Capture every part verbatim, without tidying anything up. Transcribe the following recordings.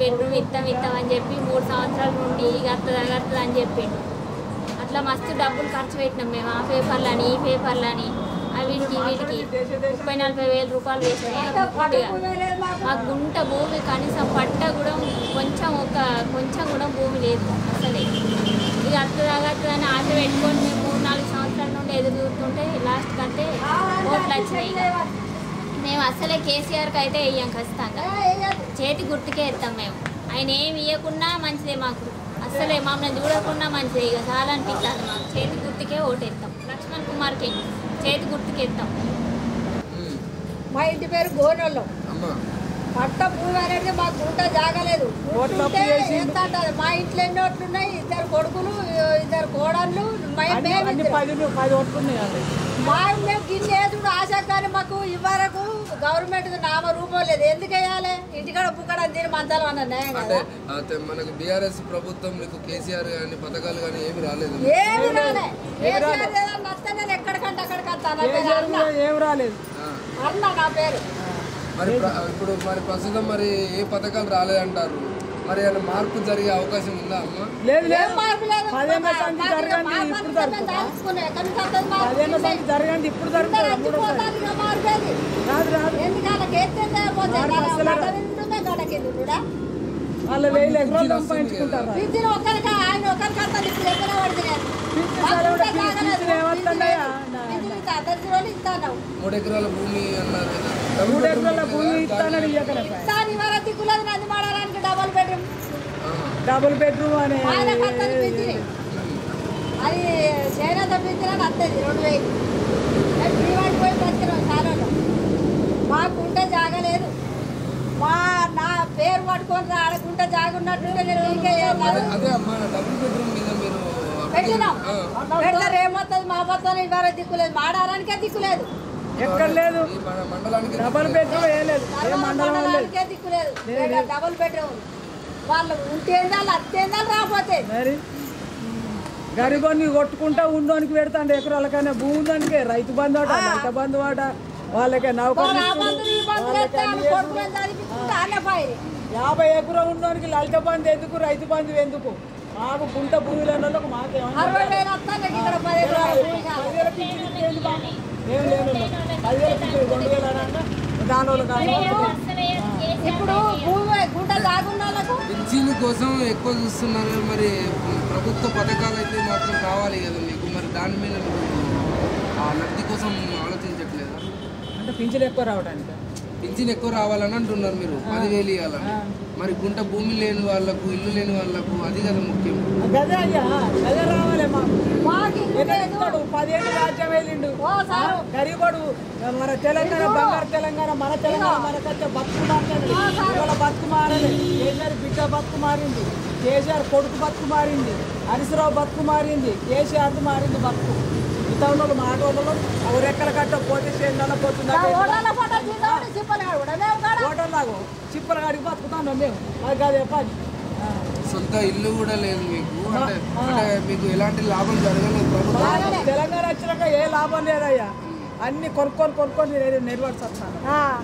Bedroom ఇస్తాం ఇస్తాం అని చెప్పి మూడు సంవత్సరాల నుండి గత్తదా గత్తదా అని చెప్పిండు. అట్లా మస్తు డబ్బులు ఖర్చు పెట్టినాం మేము ఆ పేపర్లని ఈ పేపర్లని వీటికి వీటికి ముప్పై నలభై వేల రూపాయలు వేసినాయి. మాకు గుంట భూమి కనీసం పట్ట కూడా కొంచెం ఒక కొంచెం కూడా భూమి లేదు అసలే. ఇక అత్తదా గత్తదని ఆశ పెట్టుకొని మేము మూడు నాలుగు సంవత్సరాల నుండి ఎదురు చూస్తుంటే లాస్ట్ కంటే ఓట్లు వచ్చినాయి. మేము అసలే కేసీఆర్కి అయితే వేయం ఖచ్చితంగా, చేతి గుర్తుకే ఇస్తాం మేము. ఆయన ఏమి ఇవ్వకున్నా మంచిదే మాకు, అసలే మమ్మల్ని చూడకుండా మంచిదే. ఇక చాలా అనిపిస్తుంది మాకు, చేతి గుర్తుకే ఓటేస్తాం. లక్ష్మణ్ కుమార్కి చేతి గుర్తుకేస్తాం. మా ఇంటి పేరు గోనోళ్ళం. పట్ట భూమి అనేది మాకు గుంట జాగలేదు. మా ఇంట్లో ఎన్ని ఓట్లు ఉన్నాయి, ఇద్దరు కొడుకులు ఇద్దరు కోడళ్ళు, మా మేము గిన్నె వేసుడు ఆశ. కానీ మాకు ఇవ్వరకు గవర్నమెంట్ నామ రూపం లేదు. ఎందుకు వేయాలి? ఇంటికాడ బుక్కడ దీని మంచాలు అన్న మనకు బీఆర్ఎస్ ప్రభుత్వం మీకు కేసీఆర్ కానీ పథకాలు కానీ ఏమి రాలేదు. ఏమి రాలే. నచ్చ నేను ఎక్కడికంటే అక్కడికి వస్తాను. ఏమి రాలేదు అన్న నా పేరు. మరి ఇప్పుడు మరి ప్రస్తుతం మరి ఏ పథకాలు రాలేదంటారు, మరి ఏమైనా మార్పు జరిగే అవకాశం ఉందా అమ్మ? లేదు లేదు, మార్పు లేదు. పదేళ్ళ సంది జరగండి ఇప్పుడు జరగండి ఇప్పుడు జరుగుతుంది. రాదు రాదు వాళ్ళు వేలు ఎకరాలు సంపాదించుకుంటారు. ఆయన ఒకరికి వస్తుంది. ఇప్పుడు ఎక్కడ మూడు ఎకరాల భూమి అన్నారు. మూడు ఎకరాల భూమి ఇస్తానని దిక్కులేదు. నంది మాడడానికి డబుల్ బెడ్రూమ్ డబుల్ బెడ్రూమ్ అని అది చైనా తప్పించిన వస్తుంది రెండు వేలు. మేము పోయి బతికినాం కాలంలో. మాకుంటే జాగలేదు. మా నా పేరు పట్టుకొని ఆడకుంటే జాగున్నట్టు పెట్టినాం. పెడతారు ఏమవుతుంది? మా పత్రం ఇవాళ దిక్కులేదు. మాడారానికే దిక్కులేదు. ఎక్కడ లేదు డబుల్ బెడ్రూమ్ వేయలేదు. మండలానికే దిక్కులేదు. డబుల్ బెడ్రూమ్ వాళ్ళు ఉంటేందాలు అత్తేందాలు రాకపోతే మరి గరిబోని కొట్టుకుంటా ఉండడానికి పెడతాండి. ఎకరాలకైనా భూమి ఉందానికే రైతు బంధు ఆట రైతు బంధు ఆట వాళ్ళకే నౌకరు యాభై ఎకరం ఉండడానికి లలిత బంధు ఎందుకు, రైతు బంధు ఎందుకు? మాకు గుంట భూమి లేని వాళ్ళకు మాకేమో ఏం లేదు. పదివేల రెండు వేలు అనగా దానిలో కానీ ఇప్పుడు భూమి గుంట లాగున్న వాళ్ళకు పింఛన్ కోసం ఎక్కువ చూస్తున్నారు. మరి ప్రభుత్వ పథకాలు అయితే మాత్రం కావాలి కదా మీకు. మరి దాని మీద ఆ లబ్ధి కోసం ఆలోచించట్లేదా? అంటే పింఛన్ ఎక్కువ రావడానికి పింఛన్ ఎక్కువ రావాలని అంటున్నారు మీరు, పదివేలు ఇవ్వాలని. మరి గుంట భూమి లేని వాళ్ళకు, ఇల్లు లేని వాళ్ళకు అది కదా ముఖ్యం. గదే అయ్యా గదే రావాలి. మాకు పదిహేను రాజ్యం వెళ్ళిండు గరీబడు. మన తెలంగాణ బంగారు తెలంగాణ, మన తెలంగాణ మనకైతే బతుకు మారింది. ఇవాళ బతుకు మారలే. కేసీఆర్ బిడ్డ బతుకు మారింది, కేసీఆర్ కొడుకు బతుకు మారింది, హరీశ్రావు బతుకు మారింది, కేసీఆర్ మారింది బతుకు. మిగతా వాళ్ళు మాట వాళ్ళు ఎవరెక్కల కట్ట పోతే చేయాల పోతుంది. ఓటర్లాగో చిప్పల కాడికి బతుకుతాను మేము. అది కాదు చెప్పాలి. సొంత ఇల్లు కూడా లేదు మీకు. అంటే అంటే మీకు ఎలాంటి లాభం జరగలేదు ప్రభుత్వం. తెలంగాణ వచ్చినాక ఏ లాభం లేదయ్యా. అన్ని కొనుక్కొని కొనుక్కొని నిర్వర్తిస్తాను.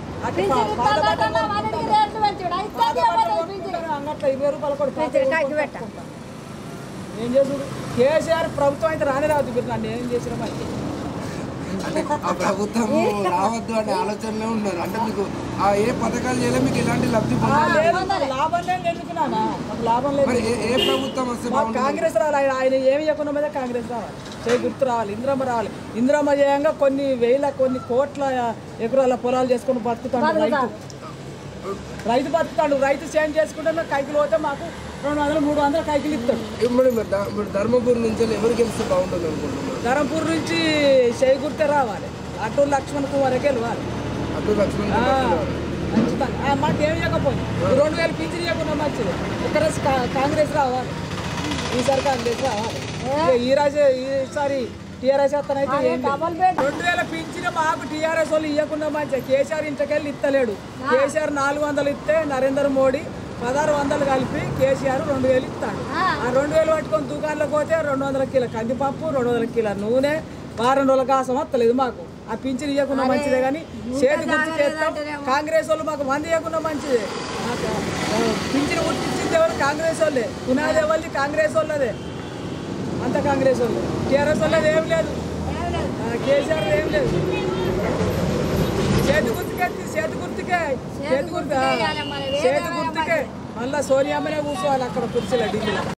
అంగట్లో ఇరవై రూపాయలు కూడా ఏం చేసుడు. కేసీఆర్ ప్రభుత్వం అయితే రాని రాదు. మీరు నన్ను ఏం చేసిన మరి అంటే ఆ ప్రభుత్వం రావద్దు అనే ఆలోచనలో ఉన్నారు. అంటే మీకు ఆ ఏ పథకాలు చేయలేదు, మీకు ఎలాంటి లబ్ధి లాభం లేదు. ఎందుకున్నానా మాకు లాభం లేదు. ఏ ప్రభుత్వం వస్తే కాంగ్రెస్ రావాలి. ఆయన ఏమి ఇవ్వకుండా మీద కాంగ్రెస్ రావాలి. చేయి గుర్తు రావాలి. ఇంద్రమ్మ రావాలి. ఇంద్రమ్మ చేయంగా కొన్ని వేల కొన్ని కోట్ల ఎకరాల పొలాలు చేసుకుని బతుకుతాడు రైతు. రైతు బతుకుతాడు. రైతు చేంజ్ చేసుకుంటే కైకిలు పోతే మాకు రెండు వందలు మూడు వందలు కైకిలు ఇస్తాడు. ఇప్పుడు ధర్మపూర్ నుంచి ఎవరు గెలిస్తే బాగుంటుంది అనుకుంటున్నారు? ధర్మపూర్ నుంచి చేయి గుర్తే రావాలి. అటు లక్ష్మణ్ కుమార్ గెలవాలి. అటు లక్ష్మణ్ ఖచ్చితంగా. మాకేమి ఇవ్వకపోయింది. రెండు వేలు పింఛన్ ఇవ్వకుండా మంచిది. ఇక్కడ కాంగ్రెస్ రావాలి. ఈసారి కాంగ్రెస్ రావాలి. ఈ రాజు ఈసారి టీఆర్ఎస్ వస్తానైతే రెండు వేల పింఛన్ మాకు టీఆర్ఎస్ వాళ్ళు ఇవ్వకుండా మంచిగా. కేసీఆర్ ఇంటికెళ్ళి ఇస్తలేడు. కేసీఆర్ నాలుగు వందలు ఇస్తే నరేంద్ర మోడీ పదహారు వందలు కలిపి కేసీఆర్ రెండు వేలు ఇస్తాడు. ఆ రెండు వేలు పట్టుకొని దుకాణంలోకి పోతే రెండు వందల కిలో కందిపప్పు, రెండు వందల కిలో నూనె, వారం రోజుల కాసం వస్తలేదు మాకు. ఆ పింఛన్ ఇవ్వకుండా మంచిదే కానీ చేతి గుర్తుకి వేస్తాం. కాంగ్రెస్ వాళ్ళు మాకు మంది ఇవ్వకుండా మంచిదే. పింఛన్ గుర్తించింది ఎవరు? కాంగ్రెస్ వాళ్ళే. పునాది ఎవరిది? కాంగ్రెస్ వాళ్ళదే. అంత కాంగ్రెస్ వాళ్ళు. టీఆర్ఎస్ వాళ్ళది ఏం లేదు, కేసీఆర్ ఏం లేదు. చేతి గుర్తుకే చేతి గుర్తుకే చేతి గుర్తు చేతి గుర్తుకే మళ్ళీ సోనియామ్మనే కూర్చోవాలి అక్కడ కుర్చీలో ఢిల్లీలో.